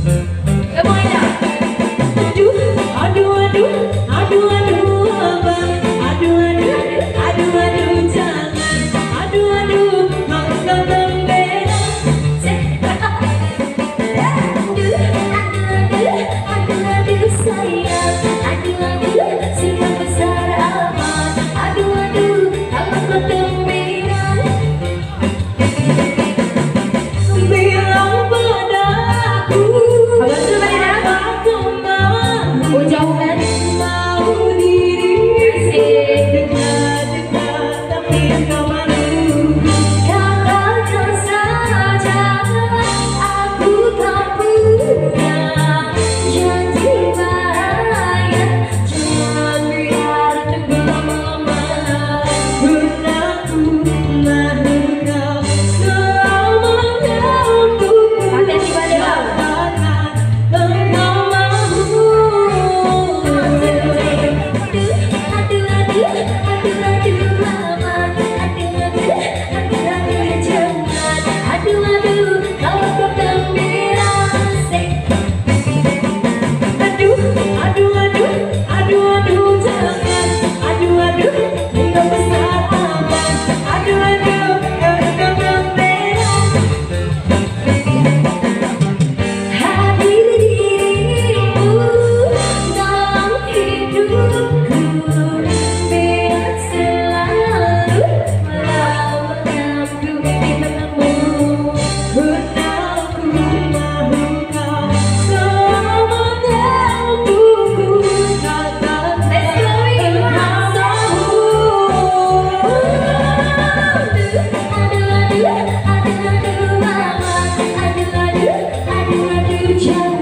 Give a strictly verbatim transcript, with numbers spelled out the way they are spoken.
Semuanya. Aduh, aduh, aduh, aduh, aduh, abang. Aduh, aduh, aduh, aduh, jangan. Aduh, aduh, mangkal membela. Aduh, aduh, aduh, aduh, sayang. Aduh, aduh, singa besar amat. Aduh, aduh, amat kau gembira. Bilang padaku, abang sudah balik dah? Oh jauh kan? Mau diri dekat-dekat tapi kau malu. Katakan saja aku tak punya janji bahaya. Jangan biar lama-lama. Aku mahu kau selamanya untukku. Hati-hati pada katakan engkau mahu. Aduh, aduh, aduh, aduh, mama. Aduh, aduh, aduh, aduh, jangan. Aduh, aduh, kau kau gembira. Aduh, aduh, aduh, aduh, aduh, jangan. Aduh, aduh, engkau besar amat. Aduh, aduh, kau kau gembira. Hadir dirimu dalam hidupku, biar selalu melambangku di tanganmu. Aku mahu kau selamanya untukku. Katakan engkau mahu. Aduh, aduh, aduh, aduh, mama. Aduh, aduh, aduh, aduh, jangan.